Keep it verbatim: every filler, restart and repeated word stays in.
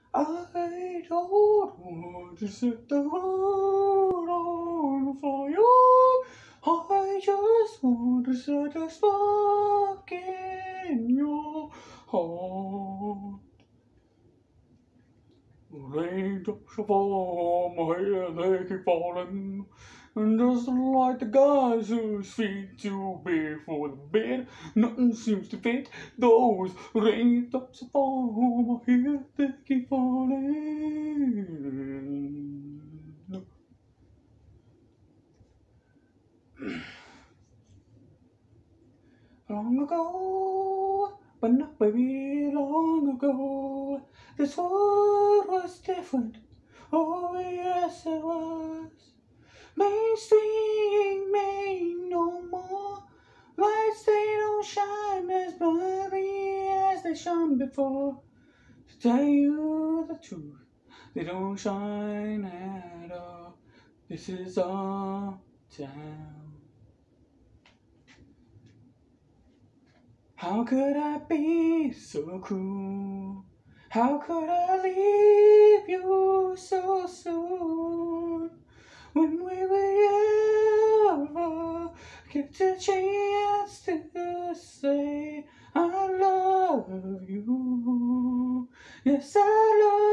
I don't want to set the world on fire. I just want to set a spark in your heart. Raindrops fall on my head, they keep falling. And just like the guys whose feet too big for the bed, nothing seems to fit. Those raindrops fall on my head, they keep falling. Long ago, but not very long ago, this world was different. Oh yes it was. Main Street Main no more. Lights they don't shine as brightly as they shone before. To tell you the truth, they don't shine at all. This is our town. How could I be so cruel? How could I leave you so soon? When we will ever get a chance to say I love you. Yes, I love you.